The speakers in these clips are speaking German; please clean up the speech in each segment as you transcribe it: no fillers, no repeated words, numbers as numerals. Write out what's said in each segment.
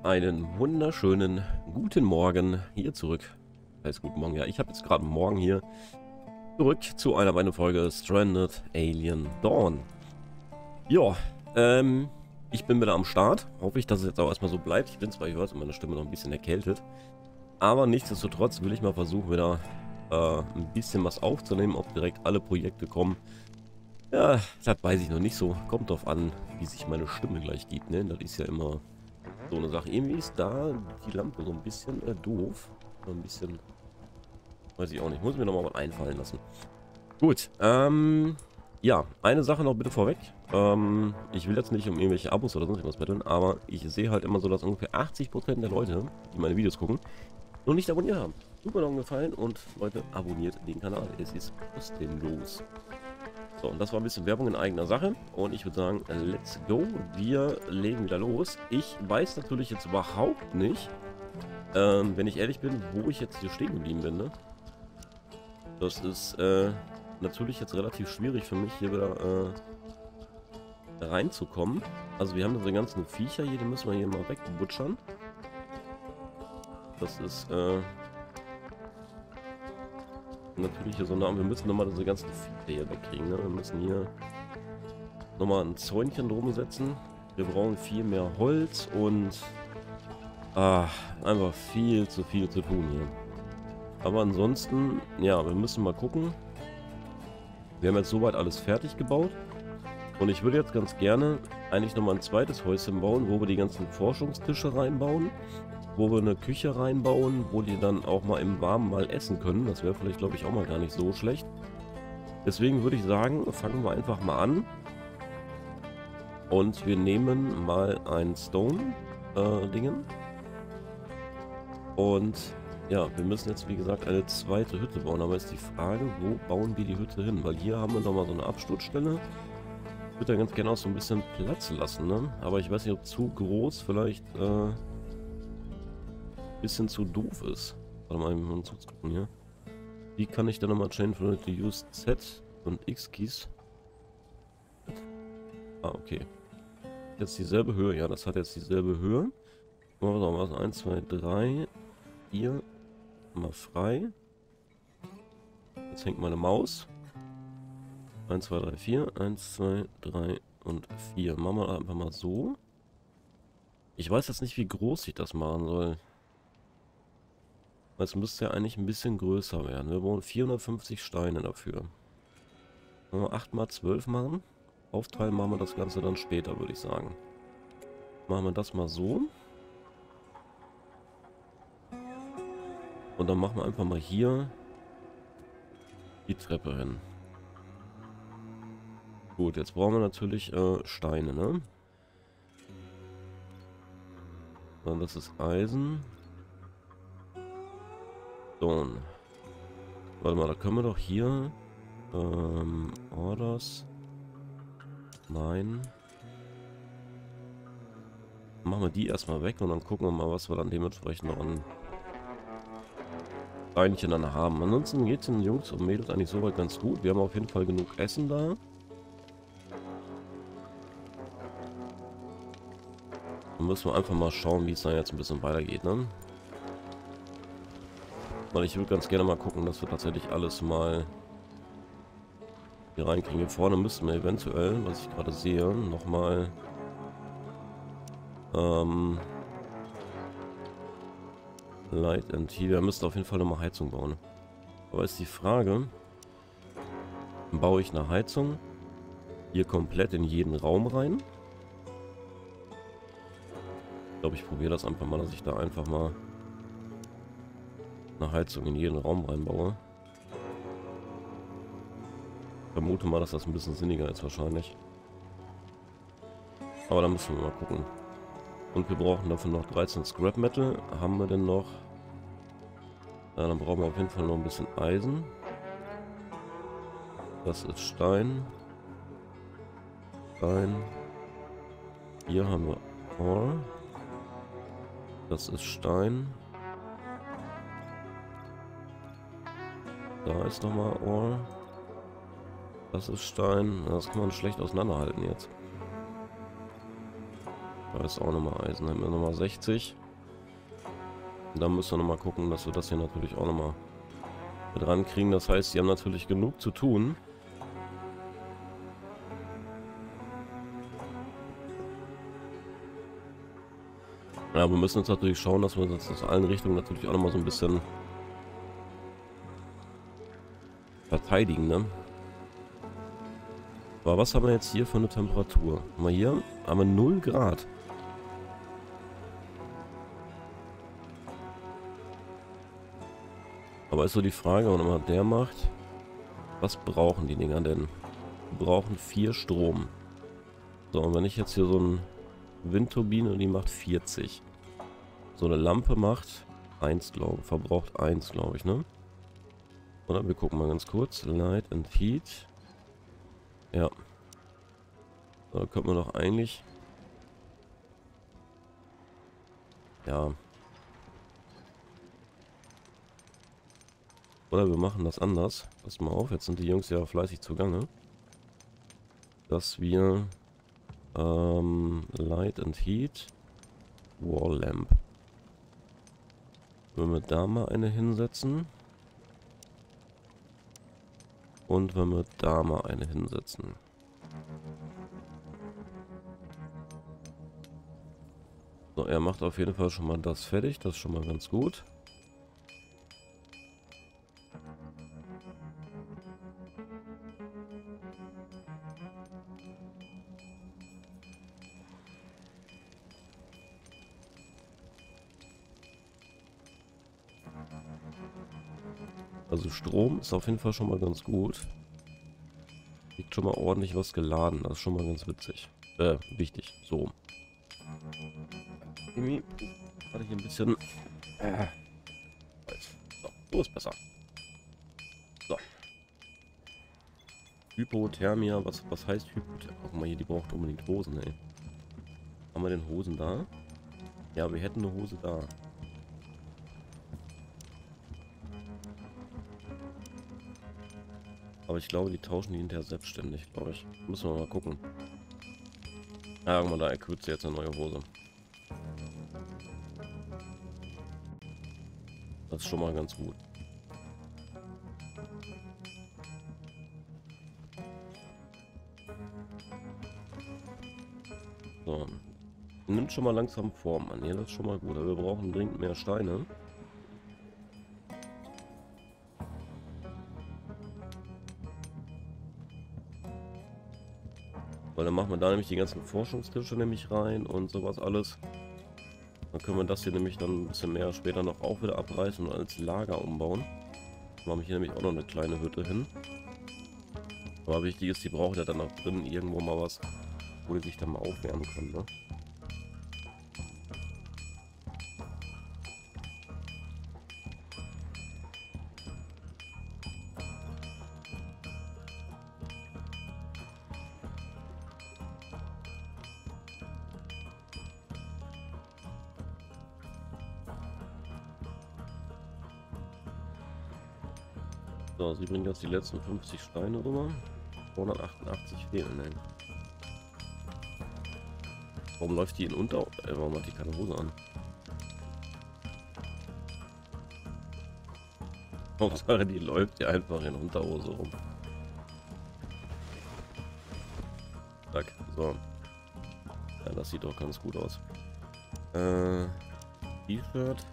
Einen wunderschönen guten Morgen hier zurück. Heißt guten Morgen, ja. Ich habe jetzt gerade Morgen hier zurück zu einer weiteren Folge Stranded Alien Dawn. Ja, ich bin wieder am Start. Hoffe ich, dass es jetzt auch erstmal so bleibt. Ich bin zwar, ich hört meine Stimme noch ein bisschen erkältet. Aber nichtsdestotrotz will ich mal versuchen, wieder ein bisschen was aufzunehmen, ob direkt alle Projekte kommen. Ja, das weiß ich noch nicht so. Kommt drauf an, wie sich meine Stimme gleich gibt, ne? Das ist ja immer so eine Sache. Irgendwie ist da die Lampe so ein bisschen doof. Ein bisschen, weiß ich auch nicht. Muss mir nochmal was einfallen lassen. Gut, ja, eine Sache noch bitte vorweg. Ich will jetzt nicht um irgendwelche Abos oder sonst irgendwas betteln, aber ich sehe halt immer so, dass ungefähr 80% der Leute, die meine Videos gucken, noch nicht abonniert haben. Tut mir noch einen Gefallen und Leute, abonniert den Kanal. Es ist kostenlos. So, und das war ein bisschen Werbung in eigener Sache. Und ich würde sagen, let's go. Wir legen wieder los. Ich weiß natürlich jetzt überhaupt nicht, wenn ich ehrlich bin, wo ich jetzt hier stehen geblieben bin. Ne? Das ist natürlich jetzt relativ schwierig für mich, hier wieder reinzukommen. Also wir haben diese ganzen Viecher hier, die müssen wir hier mal wegbutschern. Das ist natürlich hier so nah. Wir müssen nochmal diese ganzen Viecher hier wegkriegen. Ne? Wir müssen hier nochmal ein Zäunchen drum setzen. Wir brauchen viel mehr Holz und einfach viel zu tun hier. Aber ansonsten, ja, wir müssen mal gucken. Wir haben jetzt soweit alles fertig gebaut. Und ich würde jetzt ganz gerne eigentlich nochmal ein zweites Häuschen bauen, wo wir die ganzen Forschungstische reinbauen. Wo wir eine Küche reinbauen, wo die dann auch mal im Warmen mal essen können. Das wäre vielleicht, glaube ich, auch mal gar nicht so schlecht. Deswegen würde ich sagen, fangen wir einfach mal an. Und wir nehmen mal ein Stone-Dingen. Und ja, wir müssen jetzt, wie gesagt, eine zweite Hütte bauen. Aber ist die Frage, wo bauen wir die Hütte hin? Weil hier haben wir nochmal so eine Absturzstelle. Ich würde da ganz gerne auch so ein bisschen Platz lassen, ne? Aber ich weiß nicht, ob zu groß vielleicht bisschen zu doof ist. Warte mal, wir uns gucken hier. Wie kann ich dann nochmal Chain for the Use Z und X Keys? Ah, okay. Jetzt dieselbe Höhe. Ja, das hat jetzt dieselbe Höhe. Machen wir mal 1, 2, 3, 4. Mal frei. Jetzt hängt meine Maus. 1, 2, 3, 4. 1, 2, 3 und 4. Machen wir einfach mal so. Ich weiß jetzt nicht, wie groß ich das machen soll. Es müsste ja eigentlich ein bisschen größer werden. Wir brauchen 450 Steine dafür. Wenn wir 8 mal 12 machen. Aufteilen machen wir das Ganze dann später, würde ich sagen. Machen wir das mal so. Und dann machen wir einfach mal hier die Treppe hin. Gut, jetzt brauchen wir natürlich Steine, ne? Dann das ist Eisen. So. Warte mal, da können wir doch hier Orders. Nein. Machen wir die erstmal weg und dann gucken wir mal, was wir dann dementsprechend noch an Steinchen dann haben. Ansonsten geht es den Jungs und Mädels eigentlich soweit ganz gut. Wir haben auf jeden Fall genug Essen da. Dann müssen wir einfach mal schauen, wie es da jetzt ein bisschen weitergeht, ne? Weil ich würde ganz gerne mal gucken, dass wir tatsächlich alles mal hier reinkriegen. Hier vorne müssten wir eventuell, was ich gerade sehe, nochmal Light and Heat. Wir müssen auf jeden Fall nochmal Heizung bauen. Aber ist die Frage, baue ich eine Heizung hier komplett in jeden Raum rein? Ich glaube, ich probiere das einfach mal, dass ich da einfach mal eine Heizung in jeden Raum reinbaue. Ich vermute mal, dass das ein bisschen sinniger ist wahrscheinlich. Aber da müssen wir mal gucken. Und wir brauchen dafür noch 13 Scrap Metal. Haben wir denn noch? Ja, dann brauchen wir auf jeden Fall noch ein bisschen Eisen. Das ist Stein. Stein. Hier haben wir Ore. Das ist Stein. Da ist nochmal Ore. Das ist Stein. Das kann man schlecht auseinanderhalten jetzt. Da ist auch nochmal Eisen. Dann haben wir nochmal 60. Und dann müssen wir nochmal gucken, dass wir das hier natürlich auch nochmal mit rankriegen. Das heißt, sie haben natürlich genug zu tun. Ja, wir müssen jetzt natürlich schauen, dass wir das aus allen Richtungen natürlich auch nochmal so ein bisschen verteidigen, ne? Aber was haben wir jetzt hier für eine Temperatur? Mal hier haben wir 0 Grad. Aber ist so die Frage, wenn man der macht, was brauchen die Dinger denn? Die brauchen 4 Strom. So, und wenn ich jetzt hier so eine Windturbine, die macht 40. So eine Lampe macht 1, glaube ich. Verbraucht 1, glaube ich, ne? Oder wir gucken mal ganz kurz. Light and Heat. Ja. So, da könnte man doch eigentlich... Ja. Oder wir machen das anders. Pass mal auf, jetzt sind die Jungs ja fleißig zugange. Dass wir... Light and Heat. Wall Lamp. Wenn wir da mal eine hinsetzen. Und wenn wir da mal eine hinsetzen. So, er macht auf jeden Fall schon mal das fertig. Das ist schon mal ganz gut. Also Strom ist auf jeden Fall schon mal ganz gut. Liegt schon mal ordentlich was geladen. Das ist schon mal ganz witzig. Wichtig. So. Irgendwie hatte ich ein bisschen... So, so ist besser. So. Hypothermia. Was heißt Hypothermia? Guck mal hier, die braucht unbedingt Hosen, ey. Haben wir denn Hosen da? Ja, wir hätten eine Hose da. Aber ich glaube, die tauschen die hinterher selbstständig, glaube ich. Müssen wir mal gucken. Ja, irgendwann da erkürzt jetzt eine neue Hose. Das ist schon mal ganz gut. So. Nimmt schon mal langsam Form an. Ja, das ist schon mal gut. Aber wir brauchen dringend mehr Steine. Weil dann machen wir da nämlich die ganzen Forschungstische nämlich rein und sowas alles. Dann können wir das hier nämlich dann ein bisschen mehr später noch auch wieder abreißen und als Lager umbauen. Dann machen wir hier nämlich auch noch eine kleine Hütte hin. Aber wichtig ist, die braucht ja dann auch drin irgendwo mal was, wo die sich dann mal aufwärmen können, ne? So, sie bringen jetzt die letzten 50 Steine rüber. 288 fehlen, ey. Warum läuft die in warum hat die keine Hose an? Hauptsache, die läuft ja einfach in Unterhose rum. Zack, so. Ja, das sieht doch ganz gut aus. T-Shirt.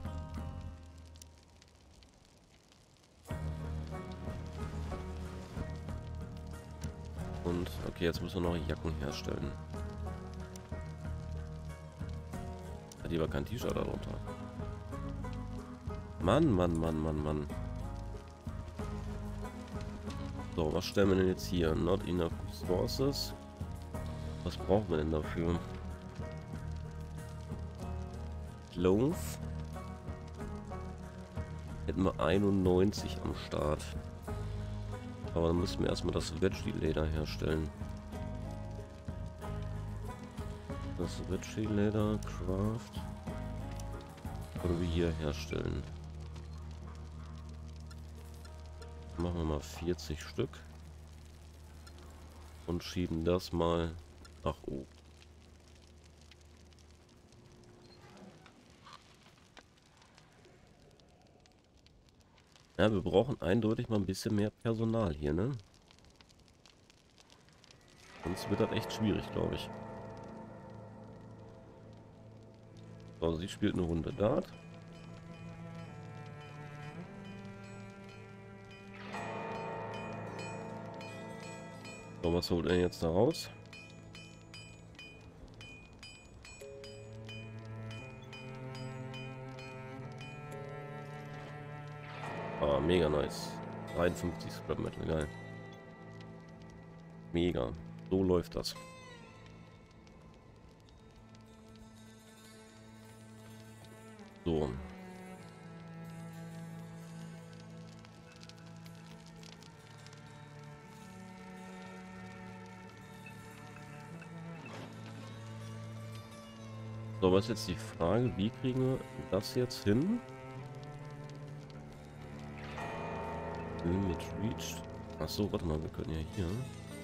Und okay, jetzt müssen wir noch Jacken herstellen. Hat lieber kein T-Shirt darunter. Mann, Mann, Mann, Mann, Mann. So, was stellen wir denn jetzt hier? Not enough resources. Was brauchen wir denn dafür? Clove. Hätten wir 91 am Start. Aber dann müssen wir erstmal das Veggie-Leder herstellen. Das Veggie-Leder Craft. Können wir hier herstellen. Machen wir mal 40 Stück. Und schieben das mal nach oben. Ja, wir brauchen eindeutig mal ein bisschen mehr Personal hier, ne? Sonst wird das echt schwierig, glaube ich. So, sie spielt eine Runde Dart. So, was holt er jetzt da raus? Ah, mega nice. 53 Scrap Metal, geil. Mega. So läuft das. So. So, was ist jetzt die Frage, wie kriegen wir das jetzt hin? Limit reached. Achso, warte mal, wir können ja hier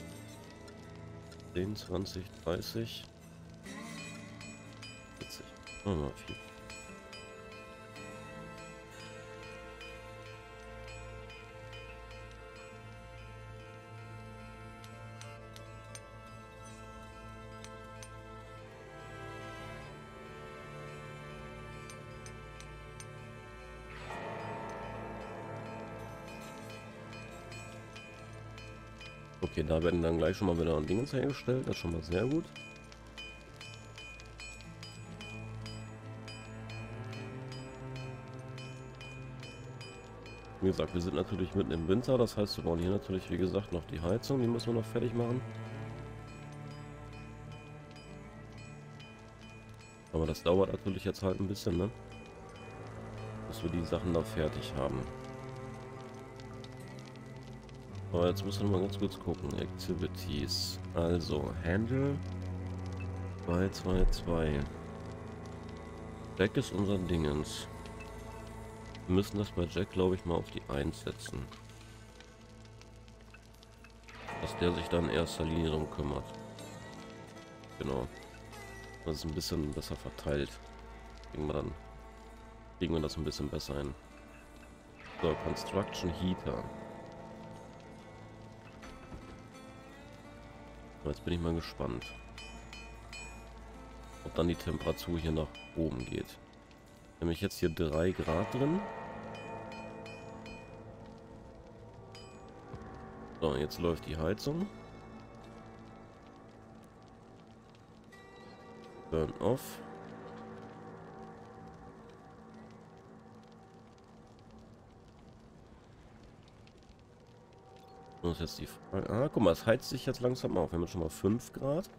10, 20, 30, 40. Oh, mal 4. Okay, da werden dann gleich schon mal wieder Dinge hergestellt. Das ist schon mal sehr gut. Wie gesagt, wir sind natürlich mitten im Winter. Das heißt, wir brauchen hier natürlich, wie gesagt, noch die Heizung. Die müssen wir noch fertig machen. Aber das dauert natürlich jetzt halt ein bisschen, ne? Bis wir die Sachen da fertig haben. Aber jetzt müssen wir mal ganz kurz gucken. Activities. Also, Handle 222. Jack ist unser Dingens. Wir müssen das bei Jack, glaube ich, mal auf die 1 setzen. Dass der sich dann in erster Linie darum kümmert. Genau. Das ist ein bisschen besser verteilt. Kriegen wir das ein bisschen besser hin. So, Construction Heater. Jetzt bin ich mal gespannt, ob dann die Temperatur hier nach oben geht. Nämlich jetzt hier 3 Grad drin. So, jetzt läuft die Heizung. Burn off. Das ist jetzt die Frage. Ah, guck mal, es heizt sich jetzt langsam auf. Wir haben jetzt schon mal 5 Grad.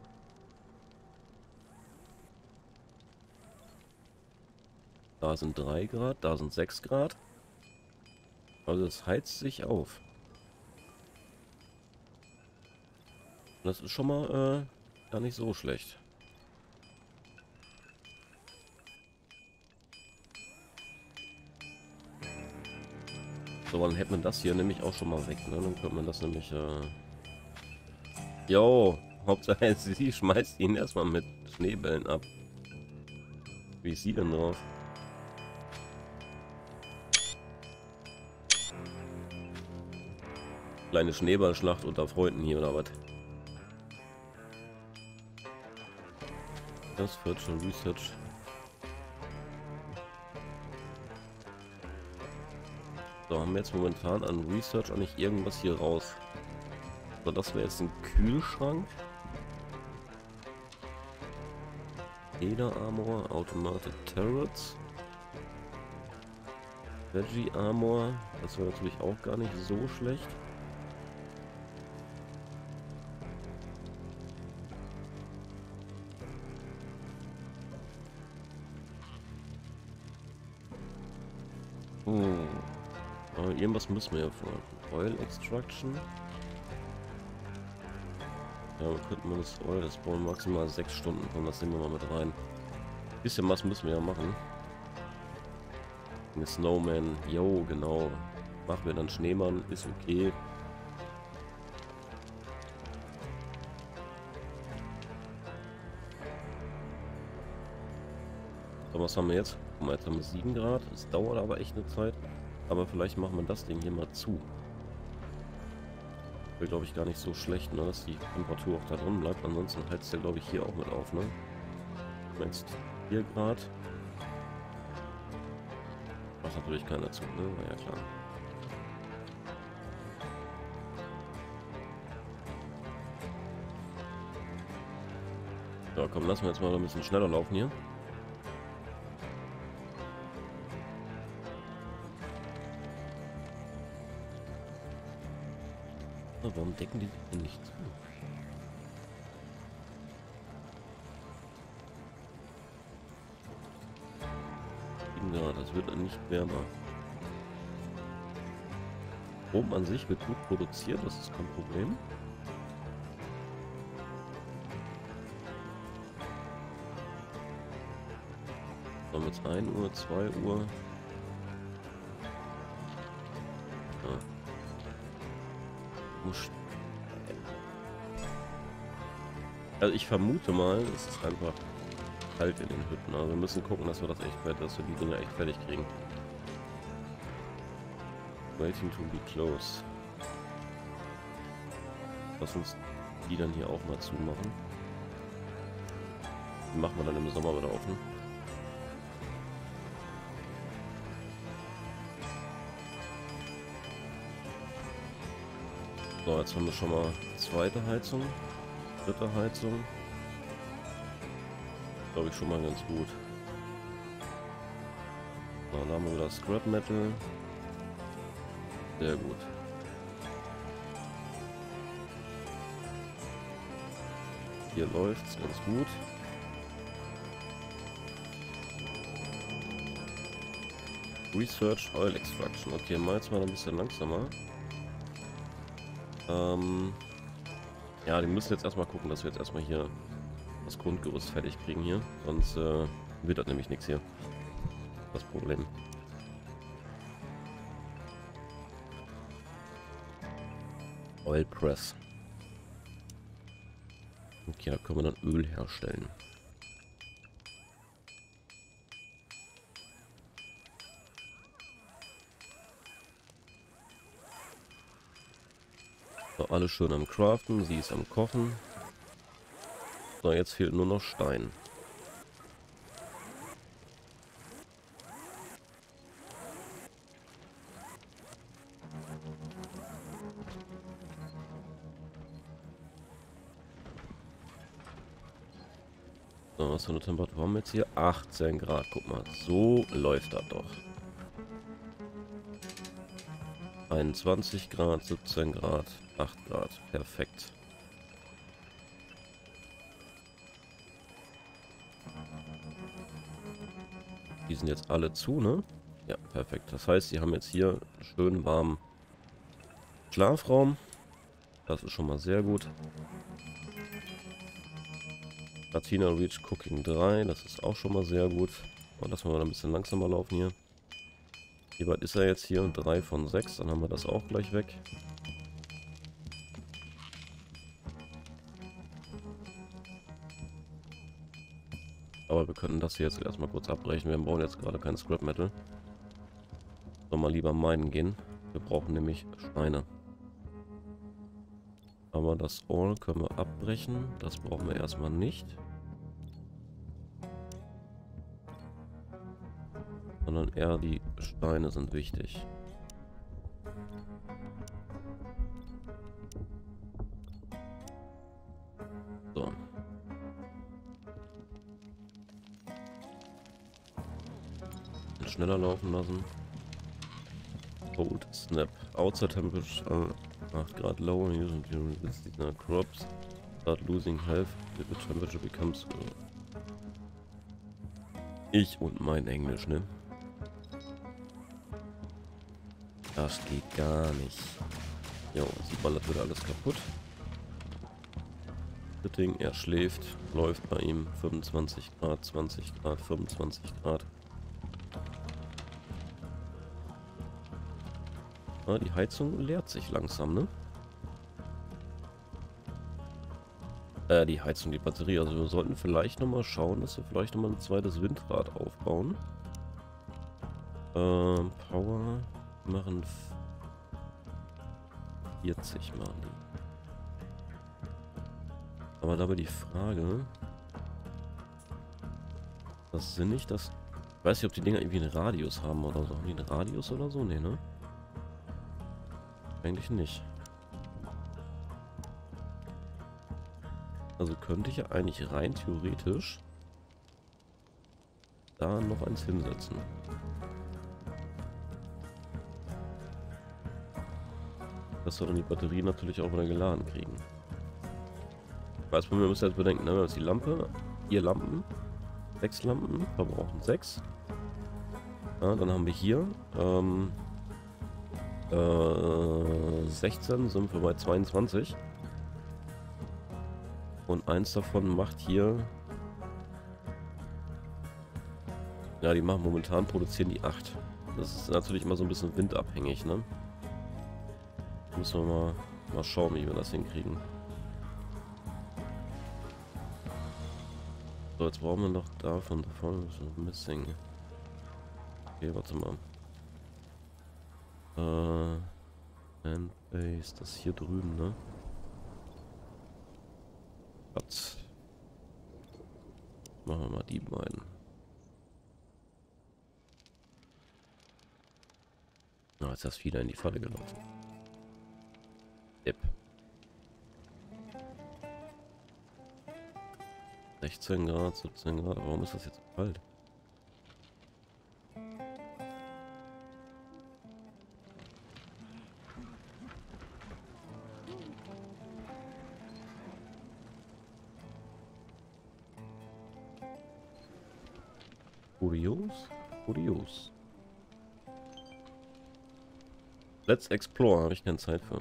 Da sind 3 Grad, da sind 6 Grad. Also es heizt sich auf. Das ist schon mal gar nicht so schlecht. So, dann hätte man das hier nämlich auch schon mal weg, ne? Dann könnte man das nämlich, Jo, Hauptsache sie schmeißt ihn erstmal mit Schneebällen ab. Wie ist sie denn drauf? Kleine Schneeballschlacht unter Freunden hier, oder was? Das Virtual Research. So, haben wir jetzt momentan an Research auch nicht irgendwas hier raus. So, das wäre jetzt ein Kühlschrank. Leder Armor, Automated Turrets. Veggie Armor, das wäre natürlich auch gar nicht so schlecht. Aber irgendwas müssen wir ja vor. Oil Extraction. Ja, wir könnten wir das Oil, das brauchen maximal 6 Stunden. Komm, das nehmen wir mal mit rein. Bisschen was müssen wir ja machen. Eine Snowman, yo, genau. Machen wir dann Schneemann, ist okay. So, was haben wir jetzt? Guck mal, jetzt haben wir 7 Grad. Es dauert aber echt eine Zeit. Aber vielleicht machen wir das Ding hier mal zu. Wäre, glaube ich, gar nicht so schlecht, ne, dass die Temperatur auch da drin bleibt. Ansonsten heizt der, glaube ich, hier auch mit auf, ne? Jetzt 4 Grad. Macht natürlich keiner zu, ne? War ja klar. Ja, komm, lassen wir jetzt mal ein bisschen schneller laufen hier. So, warum decken die denn nicht zu? Ja, das wird dann nicht wärmer. Strom an sich wird gut produziert, das ist kein Problem. So, jetzt 1 Uhr, 2 Uhr. Ja. Also ich vermute mal, es ist einfach kalt in den Hütten. Also wir müssen gucken, dass wir das echt fertig, dass wir die Dinger echt fertig kriegen. Waiting to be close. Lass uns die dann hier auch mal zumachen. Die machen wir dann im Sommer wieder offen. So, jetzt haben wir schon mal zweite Heizung, dritte Heizung. Glaube ich schon mal ganz gut. So, dann haben wir wieder Scrap Metal. Sehr gut. Hier läuft's ganz gut. Research Oil Extraction. Okay, mal jetzt mal ein bisschen langsamer. Ja, die müssen jetzt erstmal gucken, dass wir jetzt erstmal hier das Grundgerüst fertig kriegen hier. Sonst wird das nämlich nichts hier. Das Problem. Oil Press. Okay, da können wir dann Öl herstellen. So, alles schön am Craften, sie ist am Kochen. So, jetzt fehlt nur noch Stein. So, was für eine Temperatur haben wir jetzt hier? 18 Grad, guck mal. So läuft das doch. 21 Grad, 17 Grad, 8 Grad. Perfekt. Die sind jetzt alle zu, ne? Ja, perfekt. Das heißt, sie haben jetzt hier einen schönen warmen Schlafraum. Das ist schon mal sehr gut. Latina Reach Cooking 3, das ist auch schon mal sehr gut. Und lassen wir mal ein bisschen langsamer laufen hier. Wie weit ist er jetzt hier? 3 von 6, dann haben wir das auch gleich weg. Aber wir könnten das hier jetzt erstmal kurz abbrechen. Wir brauchen jetzt gerade kein Scrap Metal. Sollen wir lieber meinen gehen. Wir brauchen nämlich Steine. Aber das Ore können wir abbrechen. Das brauchen wir erstmal nicht. Sondern eher die Steine sind wichtig. So. Schneller laufen lassen. Cold Snap. Outside temperature 8 Grad lower. Using during this crops start losing health if the temperature becomes. Ich und mein Englisch, ne? Das geht gar nicht. Jo, sie ballert wieder alles kaputt. Sitting, er schläft, läuft bei ihm 25 Grad, 20 Grad, 25 Grad. Ah, die Heizung leert sich langsam, ne? Die Heizung, die Batterie. Also wir sollten vielleicht nochmal schauen, dass wir vielleicht nochmal ein zweites Windrad aufbauen. Power. machen 40 machen die. Aber dabei die Frage, das sind nicht das... Ich weiß nicht, ob die Dinger irgendwie einen Radius haben oder so. Haben die einen Radius oder so? Nee, ne? Eigentlich nicht. Also könnte ich ja eigentlich rein theoretisch da noch eins hinsetzen. Dass wir dann die Batterie natürlich auch wieder geladen kriegen. Wir müssen jetzt bedenken, ne? Das ist die Lampe, 4 Lampen, 6 Lampen, verbrauchen 6. Ja, dann haben wir hier 16, sind wir bei 22. Und eins davon macht hier... Ja, die machen momentan, produzieren die 8. Das ist natürlich immer so ein bisschen windabhängig, ne? Müssen wir mal schauen, wie wir das hinkriegen. So, jetzt brauchen wir noch davon missing. Okay, warte mal. Handbase, das hier drüben, ne? Was? Machen wir mal die beiden. Na, jetzt ist das wieder in die Falle gelaufen. Yep. 16 Grad, 17 Grad. Warum ist das jetzt so kalt? Kurios? Kurios. Let's explore. Habe ich keine Zeit für.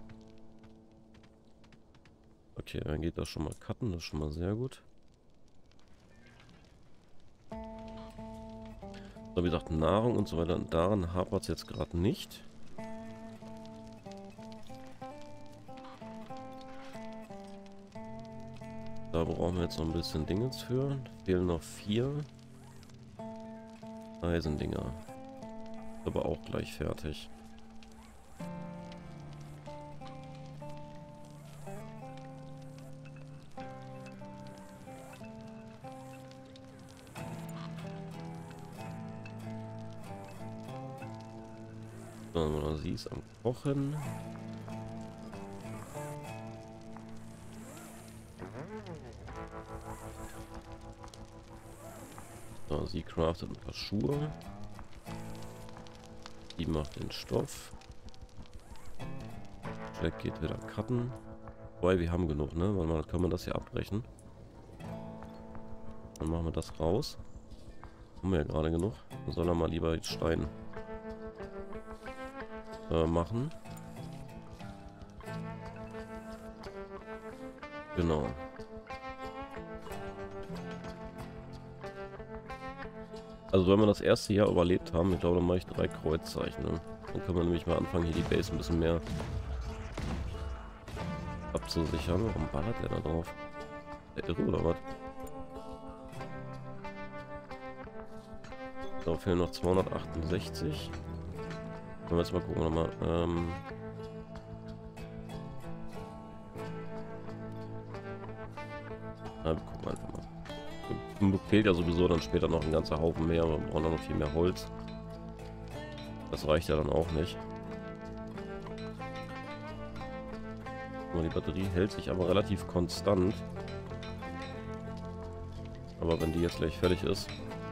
Okay, dann geht das schon mal cutten. Das ist schon mal sehr gut. So, wie gesagt, Nahrung und so weiter. Und daran hapert es jetzt gerade nicht. Da brauchen wir jetzt noch ein bisschen Dingens für. Fehlen noch 4 Eisendinger. Aber auch gleich fertig. So, sie ist am Kochen. So, sie craftet ein paar Schuhe. Die macht den Stoff. Jack geht wieder cutten. Wobei, wir haben genug, ne? Weil man kann man das hier abbrechen. Dann machen wir das raus. Haben wir ja gerade genug. Dann soll er mal lieber den Stein machen. Genau. Also wenn wir das erste Jahr überlebt haben, ich glaube, dann mache ich 3 Kreuzzeichen. Ne? Dann können wir nämlich mal anfangen, hier die Base ein bisschen mehr abzusichern. Warum ballert der da drauf? Der irre oder was? Da fehlen noch 268. Können wir jetzt mal gucken, nochmal. Wir gucken einfach mal. Fehlt ja sowieso dann später noch ein ganzer Haufen mehr. Wir brauchen noch viel mehr Holz. Das reicht ja dann auch nicht. Die Batterie hält sich aber relativ konstant. Aber wenn die jetzt gleich fertig ist...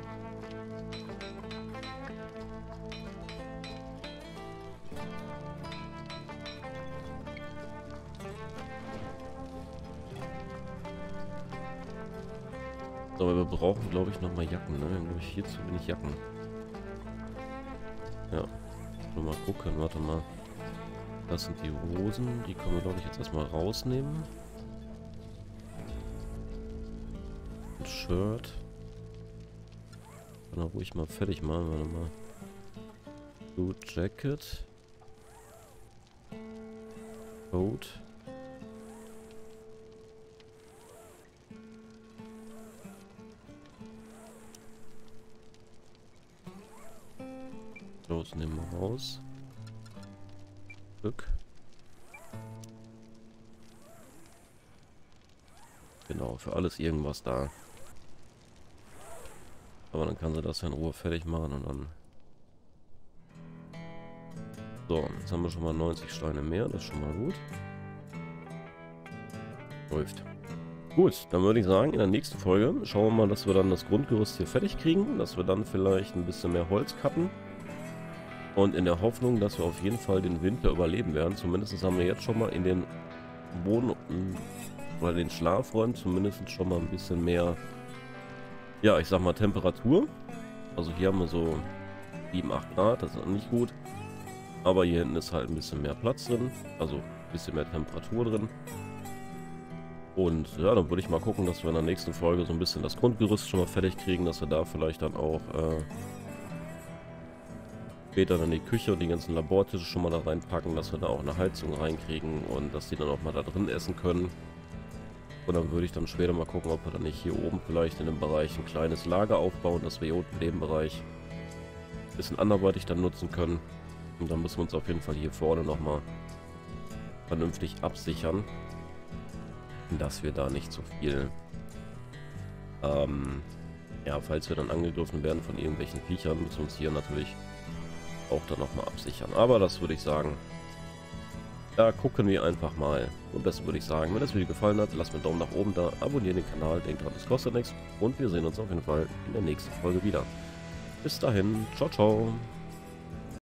So, aber wir brauchen, glaube ich, noch mal Jacken. Ne? Wir haben, glaube ich, viel zu wenig Jacken. Ja. Mal gucken, warte mal. Das sind die Hosen. Die können wir, glaube ich, jetzt erstmal rausnehmen. Ein Shirt. Kann er ruhig mal fertig machen. Warte mal. Boot Jacket. Coat. Los, nehmen wir raus. Stück. Genau, für alles irgendwas da. Aber dann kann sie das ja in Ruhe fertig machen und dann... So, jetzt haben wir schon mal 90 Steine mehr, das ist schon mal gut. Läuft. Gut, dann würde ich sagen, in der nächsten Folge schauen wir mal, dass wir dann das Grundgerüst hier fertig kriegen, dass wir dann vielleicht ein bisschen mehr Holz cutten. Und in der Hoffnung, dass wir auf jeden Fall den Winter überleben werden. Zumindest haben wir jetzt schon mal in den Wohn- oder den Schlafräumen zumindest schon mal ein bisschen mehr, ja, ich sag mal Temperatur. Also hier haben wir so 7, 8 Grad, das ist nicht gut. Aber hier hinten ist halt ein bisschen mehr Platz drin, also ein bisschen mehr Temperatur drin. Und ja, dann würde ich mal gucken, dass wir in der nächsten Folge so ein bisschen das Grundgerüst schon mal fertig kriegen, dass wir da vielleicht dann auch später dann die Küche und die ganzen Labortische schon mal da reinpacken, dass wir da auch eine Heizung reinkriegen und dass die dann auch mal da drin essen können. Und dann würde ich dann später mal gucken, ob wir dann nicht hier oben vielleicht in dem Bereich ein kleines Lager aufbauen, dass wir hier unten in dem Bereich ein bisschen anderweitig dann nutzen können. Und dann müssen wir uns auf jeden Fall hier vorne nochmal vernünftig absichern, dass wir da nicht so viel, ja, falls wir dann angegriffen werden von irgendwelchen Viechern, müssen wir uns hier natürlich auch dann nochmal absichern. Aber das würde ich sagen, da gucken wir einfach mal. Und das würde ich sagen, wenn das Video gefallen hat, lasst mir einen Daumen nach oben da, abonniert den Kanal, denkt dran, es kostet nichts. Und wir sehen uns auf jeden Fall in der nächsten Folge wieder. Bis dahin, ciao, ciao.